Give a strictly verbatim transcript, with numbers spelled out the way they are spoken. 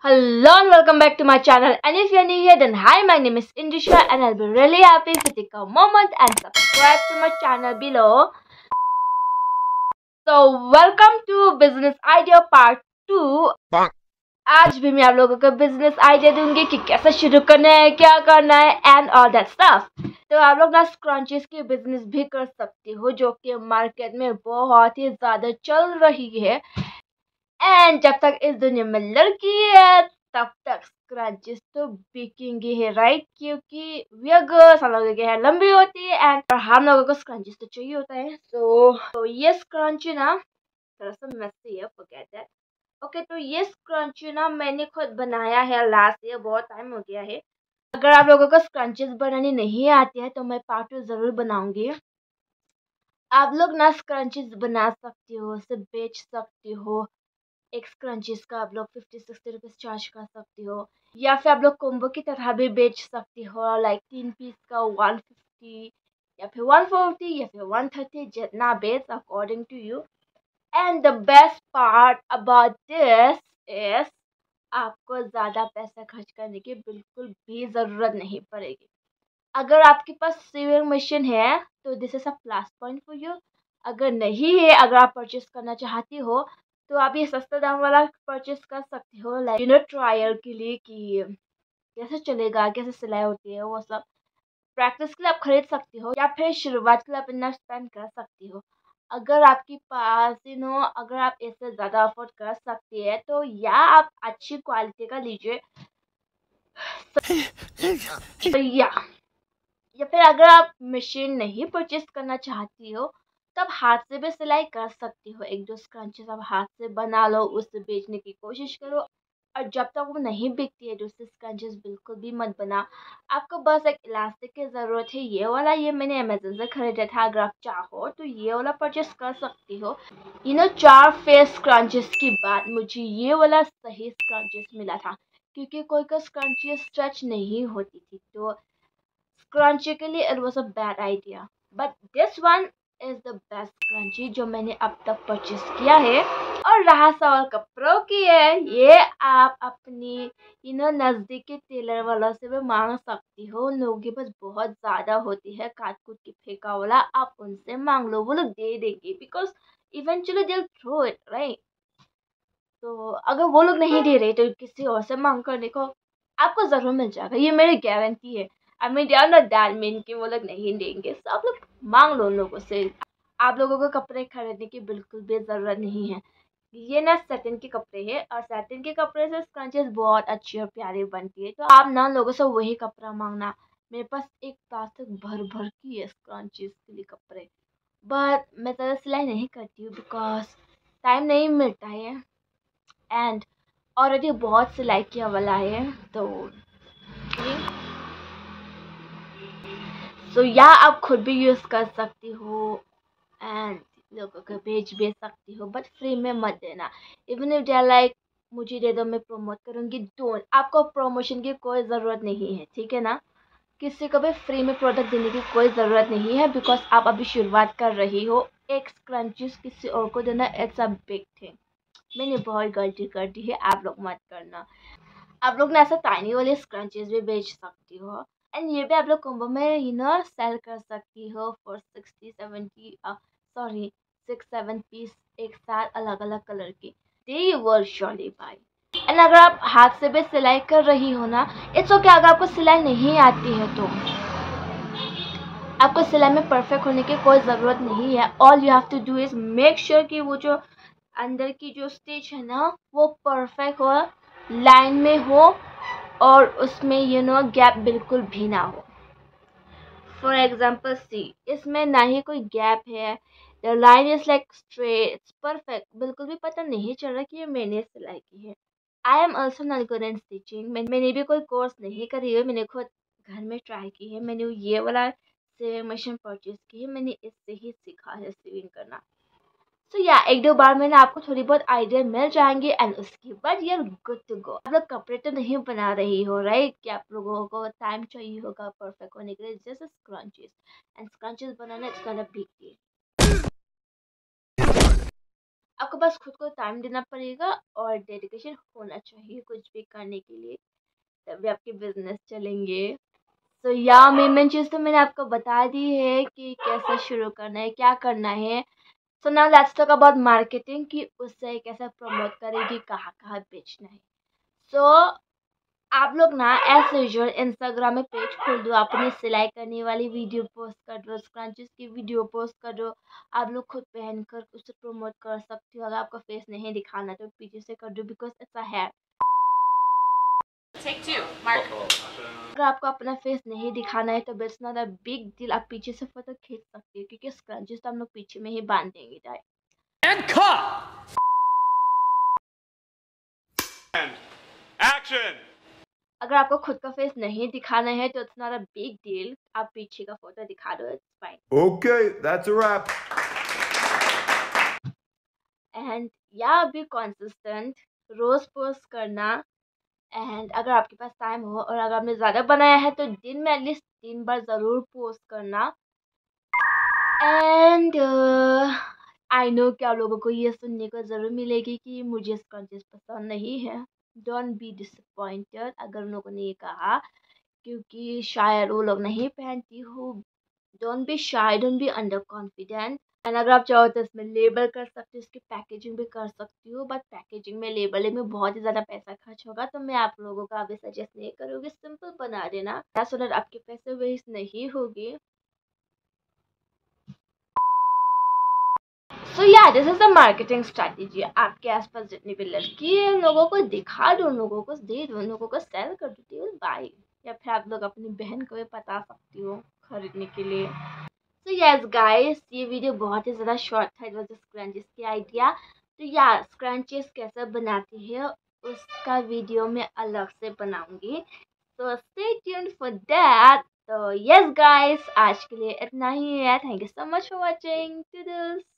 Hello and welcome back to my channel, and if you're new here then hi, my name is Indisha and I'll be really happy if you take a moment and subscribe to my channel below. So welcome to business idea part two. आज भी मैं आप लोगों को business idea दूंगी कि कैसे शुरू करना है, क्या करना है एंड ऑल दैट स्टफ। तो आप लोग ना स्क्रंचीज की बिजनेस भी कर सकते हो जो कि मार्केट में बहुत ही ज्यादा चल रही है। एंड जब तक इस दुनिया में लड़की है तब तक स्क्रंचीज तो बिकेंगे है, राइट? क्योंकि वी गर्ल्स हम लोगों के हैं लंबी होती है एंड हम लोगों को स्क्रंचीज तो चाहिए होता है। सो so, तो ये स्क्रंची ना थोड़ा सा मेसी है, फॉरगेट दैट। ओके okay, तो ये स्क्रंची ना मैंने खुद बनाया है लास्ट ईयर, बहुत टाइम हो गया है। अगर आप लोगों को स्क्रंचीज बनानी नहीं आती है तो मैं पार्ट टू जरूर बनाऊंगी। आप लोग ना स्क्रंचीज बना सकते हो, उसे बेच सकते हो। एक स्क्रंचीज का आप लोग फिफ्टी सिक्सटी रुपीज चार्ज कर सकते हो, या फिर आप लोग कोम्बो की तरह भी बेच सकते हो, लाइक तीन पीस का वन फिफ्टी या फिर वन फोर्टी या फिर वन थर्टी, जितना बेच according to you. And the best part about this is आपको ज़्यादा पैसा खर्च करने की बिल्कुल भी ज़रूरत नहीं पड़ेगी। अगर आपके पास सीविंग मशीन है तो this is a plus point for you. अगर नहीं है, अगर आप परचेस करना चाहती हो तो आप ये सस्ता दाम वाला परचेस कर सकते हो, लाइक यू नो ट्रायल के लिए कि कैसे चलेगा, कैसे सिलाई होती है, वो सब प्रैक्टिस के लिए आप खरीद सकती हो, या फिर शुरुआत के लिए आप इतना स्पेंड कर सकती हो। अगर आपके पास यू नो अगर आप इससे ज़्यादा अफोर्ड कर सकती है तो या आप अच्छी क्वालिटी का लीजिए तो या या फिर अगर आप मशीन नहीं परचेस करना चाहती हो तो आप हाथ से भी सिलाई कर सकती हो। एक दो स्क्रंचेस आप हाथ से बना लो, उससे बेचने की कोशिश करो, और जब तक वो नहीं बिकती है दूसरे स्क्रंचेस बिल्कुल भी मत बना। आपको बस एक इलास्टिक की ज़रूरत है। ये वाला ये मैंने अमेजोन से खरीदा था, अगर आप चाहो तो ये वाला परचेस कर सकती हो। यू नो चार फेस स्क्रंचेस के बाद मुझे ये वाला सही स्क्रंचेस मिला था, क्योंकि कोई का स्क्रंची स्ट्रेच नहीं होती थी, तो scrunchie के लिए it was a bad idea, but this one is the best scrunchie जो मैंने अब तक परचेस किया है। और रहा सवाल कपड़ों की है, ये आप अपनी यू नो नज़दीकी टेलर वालों से भी मांग सकती हो। उन लोगों के पास बहुत ज़्यादा होती है काट कूट के फेंका वाला, आप उनसे मांग लो, वो लोग दे देंगे, because eventually they throw it, right? तो अगर वो लोग नहीं दे रहे तो किसी और से मांग करने को आपको ज़रूर मिल जाएगा, ये मेरी गारंटी है। I mean they are not that mean कि वो लोग नहीं देंगे, so आप लोग मांग लो उन लोगों से। आप लोगों को कपड़े खरीदने की बिल्कुल भी ज़रूरत नहीं है। ये ना सैटिन के कपड़े हैं और सैटिन के कपड़े से स्क्रंचेस बहुत अच्छी और प्यारी बनती है, तो आप ना लोगों से वही कपड़ा मांगना। मेरे पास एक प्लास्टिक भर भर की है स्क्रंचेस के लिए कपड़े, बट मैं ज़्यादा सिलाई नहीं करती हूँ बिकॉज टाइम नहीं मिलता है एंड ऑलरेडी बहुत सिलाई किया वाला है। तो सो या आप खुद भी यूज़ कर सकती हो एंड लोगों को भेज भेज सकती हो, बट फ्री में मत देना। इवन इफ दे लाइक मुझे दे दो मैं प्रमोट करूँगी, डोंट। आपको प्रमोशन की कोई ज़रूरत नहीं है, ठीक है ना? किसी को भी फ्री में प्रोडक्ट देने की कोई ज़रूरत नहीं है, बिकॉज आप अभी शुरुआत कर रही हो। एक स्क्रंचीज किसी और को देना इट्स अ बिग थिंग। मैंने बहुत गलती कर दी है, आप लोग मत करना। आप लोग ना ऐसा टाइनी वाले स्क्रंचेस भी बेच सकती हो, एंड ये भी आप लोग कॉम्बो में यू नो सेल कर सकती हो four sixty seventy sorry six seven piece एक साथ अलग अलग कलर के। They you will surely buy. And अगर आप हाथ से भी सिलाई कर रही हो ना, इट्स ओके। अगर आपको सिलाई नहीं आती है तो आपको सिलाई में परफेक्ट होने की कोई ज़रूरत नहीं है। All you have to do is make sure कि वो जो अंदर की जो स्टिच है ना वो परफेक्ट हो, लाइन में हो, और उसमें यू नो गैप बिल्कुल भी ना हो। फॉर एग्जाम्पल सी, इसमें ना ही कोई गैप है, the line is like straight, it's perfect, बिल्कुल भी पता नहीं चल रहा कि ये मैंने सिलाई की है। I am also not good in stitching. मैंने भी कोई कोर्स नहीं करी है, मैंने खुद घर में ट्राई की है। मैंने ये वाला सिविंग मशीन परचेज की है, मैंने इससे ही सीखा है सिविंग करना। तो या एक दो बार में ना आपको थोड़ी बहुत आइडिया मिल जाएंगे एंड उसके बाद यार गुड टू गो। आप लोग कपड़े तो नहीं बना रही हो, राइट? कि आप लोगों को टाइम चाहिए होगा परफेक्ट होने के लिए, जैसे स्क्रंचेस एंड स्क्रंचेस बनाना it's not a big deal. आपको बस खुद को टाइम देना पड़ेगा और डेडिकेशन होना चाहिए कुछ भी करने के लिए, तभी आपके बिजनेस चलेंगे। तो या मेन चीज़ तो मैंने आपको बता दी है कि कैसे शुरू करना है, क्या करना है। So now let's talk about marketing कि उससे कैसे प्रमोट करेगी, कहाँ कहाँ बेचना है। सो so, आप लोग ना एज यूजुअल इंस्टाग्राम में पेज खोल दो, अपनी सिलाई करने वाली वीडियो पोस्ट कर दो, स्क्रंचेस की वीडियो पोस्ट कर दो। आप लोग खुद पहन कर उसे प्रमोट कर सकते हो। अगर आपका फेस नहीं दिखाना तो पीछे से कर दो, because it's a hair. Take two, Mark. अगर आपको अपना फेस नहीं दिखाना है तो it's not a big deal, आप पीछे से फोटो खींच सकते हो, क्योंकि स्क्रंचेस तो हम लोग पीछे में ही बांध देंगे direct. And cut! And action! अगर आपको खुद का फेस नहीं दिखाना है तो it's not a big deal, आप पीछे का फोटो दिखा दो, it's fine. Okay, that's a wrap. And yeah be consistent, रोज पोस्ट करना। एंड अगर आपके पास टाइम हो और अगर आपने ज़्यादा बनाया है तो दिन में एटलीस्ट तीन बार ज़रूर पोस्ट करना। एंड आई नो कि आप लोगों को ये सुनने को ज़रूर मिलेगी कि मुझे स्क्रंचेस पसंद नहीं है। डोंट बी डिसअपॉइंटेड अगर उन लोगों ने ये कहा, क्योंकि शायद वो लोग नहीं पहनती हो। Don't be shy, don't be under confident. And अगर आप चाहो तो इसमें लेबल कर सकते हो, इसकी पैकेजिंग भी कर सकती हो, बट पैकेजिंग में लेबलिंग में बहुत ही ज़्यादा पैसा खर्च होगा, तो मैं आप लोगों को अभी सजेस्ट नहीं करूँगी, सिंपल बना देना, सो दैट आपके पैसे वेस्ट नहीं होगी। So yeah this is the marketing strategy. आपके आसपास जितनी भी लड़की है, उन लोगों को दिखा दो, उन लोगों को दे दो, उन लोगों को सेल कर दो, दे विल बाय। या फिर आप लोग अपनी बहन को भी बता सकती हो खरीदने के लिए। सो यस गाइस, ये वीडियो बहुत ही ज़्यादा शॉर्ट था, इट वाज जस्ट स्क्रंचेस की आइडिया। तो या स्क्रंचेस कैसे बनाती है उसका वीडियो मैं अलग से बनाऊंगी, so stay tuned for that. तो यस गाइस, आज के लिए इतना ही है। Thank you so much for watching.